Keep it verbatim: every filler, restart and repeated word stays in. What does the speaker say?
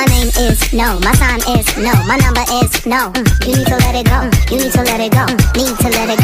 name is no, my sign is no, my number is no. You need to let it go, you need to let it go, need to let it